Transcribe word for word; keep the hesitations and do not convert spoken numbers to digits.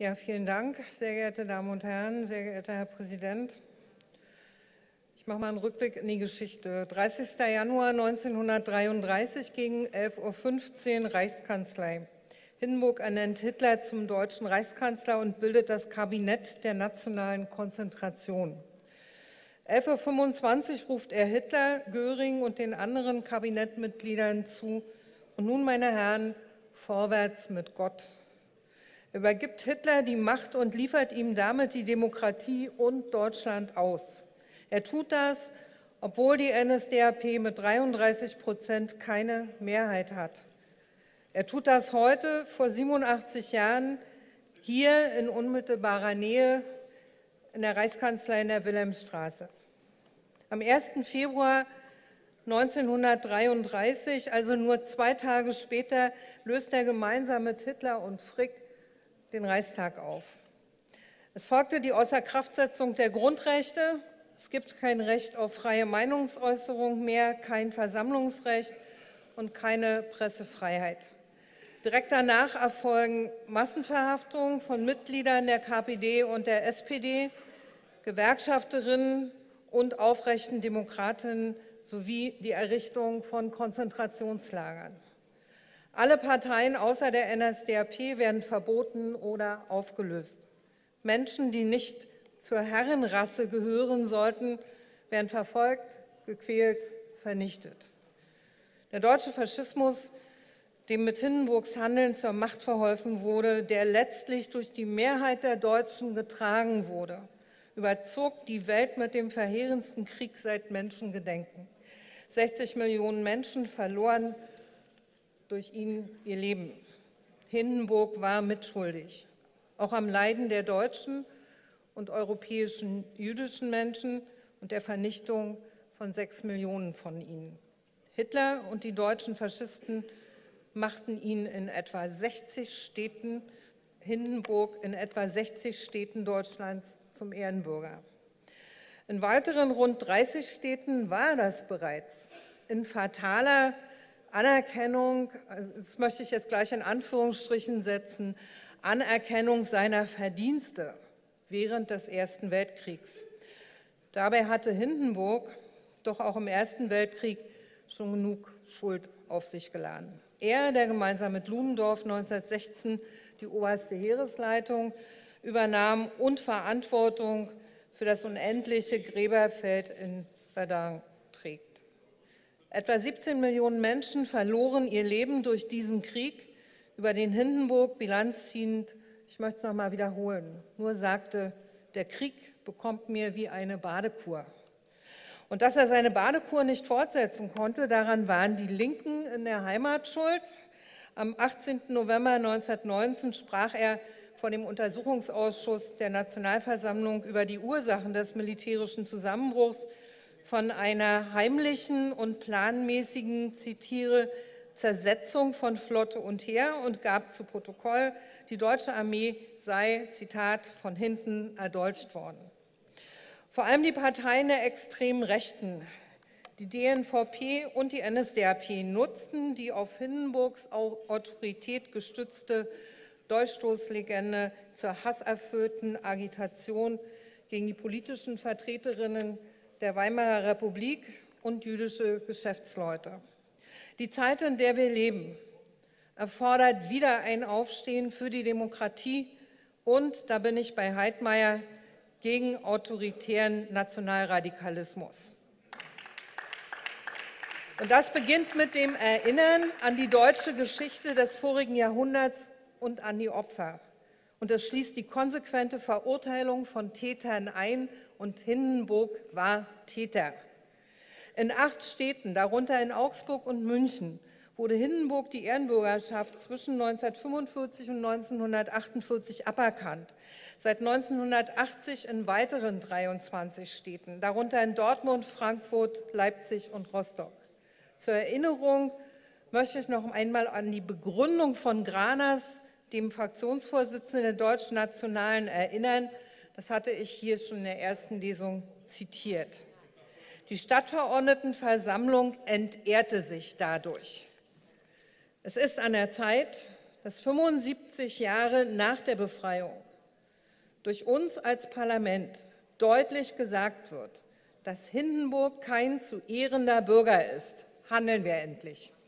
Ja, vielen Dank, sehr geehrte Damen und Herren, sehr geehrter Herr Präsident. Ich mache mal einen Rückblick in die Geschichte. dreißigster Januar neunzehnhundertdreiunddreißig gegen elf Uhr fünfzehn Reichskanzlei. Hindenburg ernennt Hitler zum deutschen Reichskanzler und bildet das Kabinett der nationalen Konzentration. elf Uhr fünfundzwanzig ruft er Hitler, Göring und den anderen Kabinettmitgliedern zu: Und nun, meine Herren, vorwärts mit Gott. Er übergibt Hitler die Macht und liefert ihm damit die Demokratie und Deutschland aus. Er tut das, obwohl die N S D A P mit dreiunddreißig Prozent keine Mehrheit hat. Er tut das heute, vor siebenundachtzig Jahren, hier in unmittelbarer Nähe in der Reichskanzlei in der Wilhelmstraße. Am ersten Februar neunzehnhundertdreiunddreißig, also nur zwei Tage später, löst er gemeinsam mit Hitler und Frick den Reichstag auf. Es folgte die Außerkraftsetzung der Grundrechte. Es gibt kein Recht auf freie Meinungsäußerung mehr, kein Versammlungsrecht und keine Pressefreiheit. Direkt danach erfolgen Massenverhaftungen von Mitgliedern der K P D und der S P D, Gewerkschafterinnen und aufrechten Demokratinnen sowie die Errichtung von Konzentrationslagern. Alle Parteien außer der N S D A P werden verboten oder aufgelöst. Menschen, die nicht zur Herrenrasse gehören sollten, werden verfolgt, gequält, vernichtet. Der deutsche Faschismus, dem mit Hindenburgs Handeln zur Macht verholfen wurde, der letztlich durch die Mehrheit der Deutschen getragen wurde, überzog die Welt mit dem verheerendsten Krieg seit Menschengedenken. sechzig Millionen Menschen verloren durch ihn ihr Leben. Hindenburg war mitschuldig, auch am Leiden der deutschen und europäischen jüdischen Menschen und der Vernichtung von sechs Millionen von ihnen. Hitler und die deutschen Faschisten machten ihn in etwa sechzig Städten, Hindenburg in etwa sechzig Städten Deutschlands zum Ehrenbürger. In weiteren rund dreißig Städten war das bereits in fataler Anerkennung, das möchte ich jetzt gleich in Anführungsstrichen setzen, Anerkennung seiner Verdienste während des Ersten Weltkriegs. Dabei hatte Hindenburg doch auch im Ersten Weltkrieg schon genug Schuld auf sich geladen. Er, der gemeinsam mit Ludendorff neunzehnhundertsechzehn die oberste Heeresleitung übernahm und Verantwortung für das unendliche Gräberfeld in Verdun trägt. Etwa siebzehn Millionen Menschen verloren ihr Leben durch diesen Krieg, über den Hindenburg Bilanz ziehend, ich möchte es noch mal wiederholen, nur sagte: Der Krieg bekommt mir wie eine Badekur. Und dass er seine Badekur nicht fortsetzen konnte, daran waren die Linken in der Heimat schuld. Am achtzehnten November neunzehnhundertneunzehn sprach er vor dem Untersuchungsausschuss der Nationalversammlung über die Ursachen des militärischen Zusammenbruchs von einer heimlichen und planmäßigen, zitiere, Zersetzung von Flotte und Heer und gab zu Protokoll, die deutsche Armee sei, Zitat, von hinten erdolcht worden. Vor allem die Parteien der extremen Rechten, die D N V P und die N S D A P, nutzten die auf Hindenburgs Autorität gestützte Dolchstoßlegende zur hasserfüllten Agitation gegen die politischen Vertreterinnen der Weimarer Republik und jüdische Geschäftsleute. Die Zeit, in der wir leben, erfordert wieder ein Aufstehen für die Demokratie und, da bin ich bei Heidmayer, gegen autoritären Nationalradikalismus. Und das beginnt mit dem Erinnern an die deutsche Geschichte des vorigen Jahrhunderts und an die Opfer. Und es schließt die konsequente Verurteilung von Tätern ein, und Hindenburg war Täter. In acht Städten, darunter in Augsburg und München, wurde Hindenburg die Ehrenbürgerschaft zwischen neunzehnhundertfünfundvierzig und neunzehnhundertachtundvierzig aberkannt. Seit neunzehnhundertachtzig in weiteren dreiundzwanzig Städten, darunter in Dortmund, Frankfurt, Leipzig und Rostock. Zur Erinnerung möchte ich noch einmal an die Begründung von Graners, dem Fraktionsvorsitzenden der Deutschen Nationalen, erinnern. Das hatte ich hier schon in der ersten Lesung zitiert. Die Stadtverordnetenversammlung entehrte sich dadurch. Es ist an der Zeit, dass fünfundsiebzig Jahre nach der Befreiung durch uns als Parlament deutlich gesagt wird, dass Hindenburg kein zu ehrender Bürger ist, handeln wir endlich.